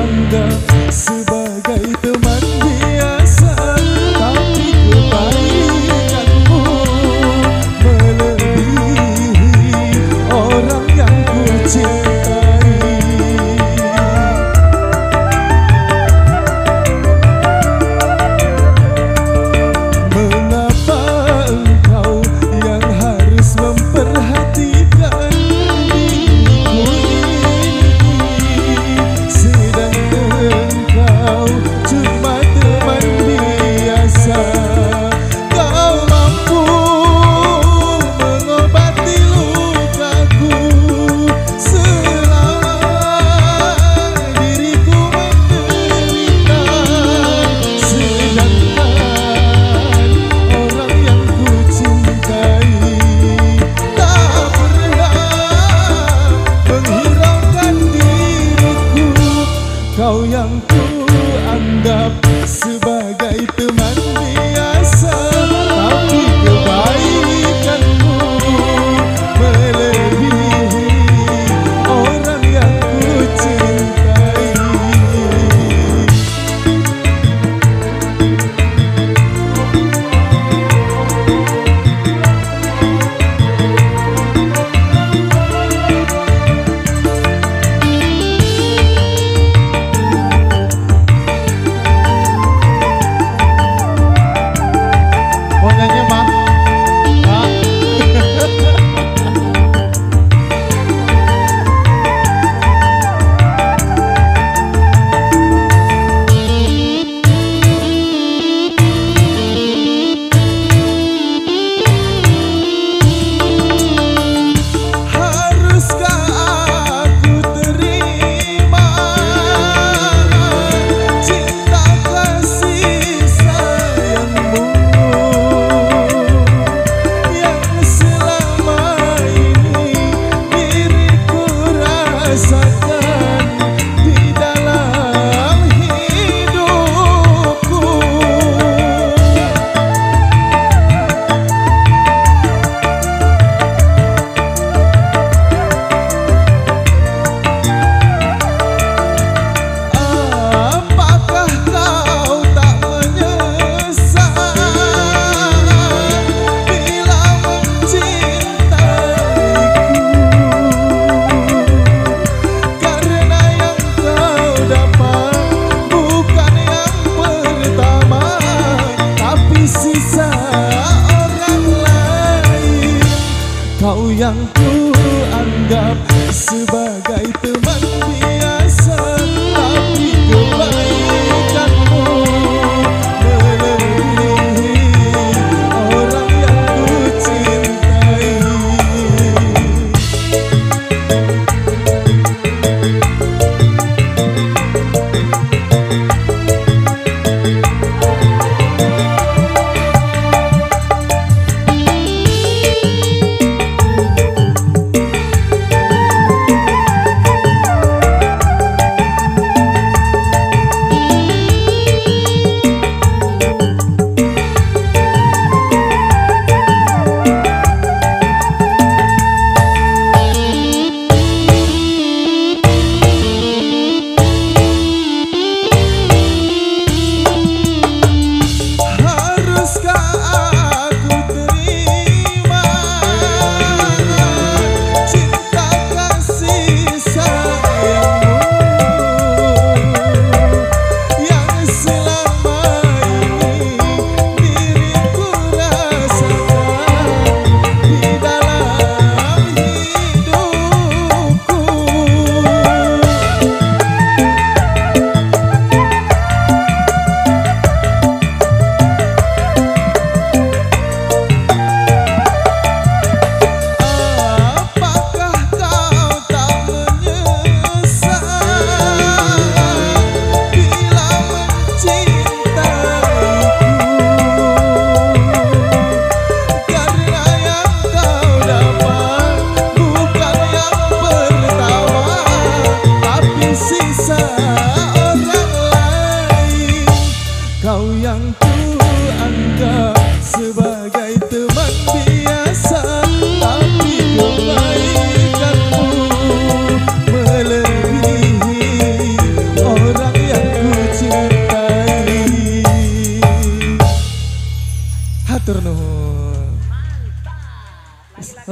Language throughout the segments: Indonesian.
anggap sebagai teman biasa, tapi kebaikanmu melebihi orang yang ku cintai. Mengapa engkau yang harus memperhatikan diriku ini, sedang engkau cuma teman biasa? Kau mampu mengobati lukaku selama diriku menderita, sedangkan orang yang ku cintai tak pernah menghiraukan diriku. Kau yang ku anggap sebagai teman biasa, tapi kebaikanmu melebihi orang yang ku cintai.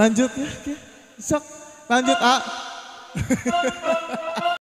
Lanjut ya. Sok. Lanjut, A.